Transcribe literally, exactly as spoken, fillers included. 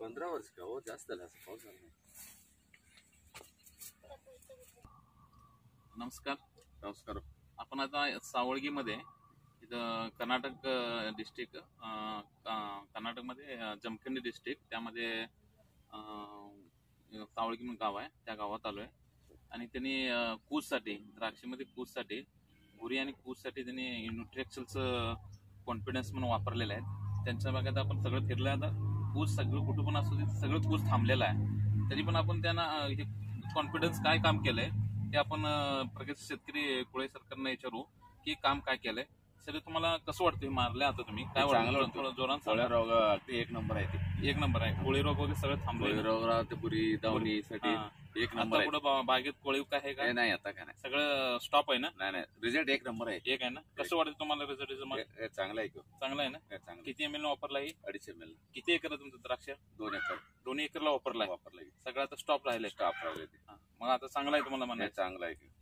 पंधरा वर्ष का हो, जास्त झालं असं पाऊस झाला. नमस्कार. नमस्कार. आपण आता सावळगीमध्ये इथं कर्नाटक डिस्ट्रिक्ट कर्नाटकमध्ये जमखंडी डिस्ट्रिक्ट त्यामध्ये सावळगी म्हणून गाव आहे, त्या गावात आलोय. आणि त्यांनी कूचसाठी द्राक्षीमध्ये कूचसाठी भुरी आणि कूचसाठी त्यांनी न्यूट्रिएक्सलचं कॉन्फिडन्स म्हणून वापरलेलं आहे. त्यांच्या भागात आपण सगळं फिरलं. आता कूच सगळं कुठं पण असू दे सगळं कूच थांबलेलं आहे, तरी पण आपण त्यांना हे कॉन्फिडन्स काय काम केलंय ते आपण प्रगत शेतकरी कुळे सरकारनं विचारू की काम काय केलंय. सर तुम्हाला कसं वाटतं मारले आता तुम्ही काय वाटतं? थोडं जोरात कोळ्या रोग एक नंबर आहे ते. एक नंबर आहे. कोळी रोग वगैरे सगळं थांबले. रोग ते बुरी दावणीसाठी एक नंबर आहे. पुढे बागेत कोळी काय आहे का? नाही आता काय नाही, सगळं स्टॉप आहे ना? नाही नाही रिझल्ट एक नंबर आहे. एक आहे ना? कसं वाटतं तुम्हाला रिझल्ट? चांगला आहे. चांगला आहे ना? चांगला. किती एम एल वापरला ही? अडीच एम एल. किती एकर आहे तुमचं द्राक्ष? दोन एकर. दोन्ही एकरला वापरला वापरला. सगळं आता स्टॉप राहिले. स्टॉप राहिले. मग आता चांगला आहे तुम्हाला म्हणायचं? चांगला आहे.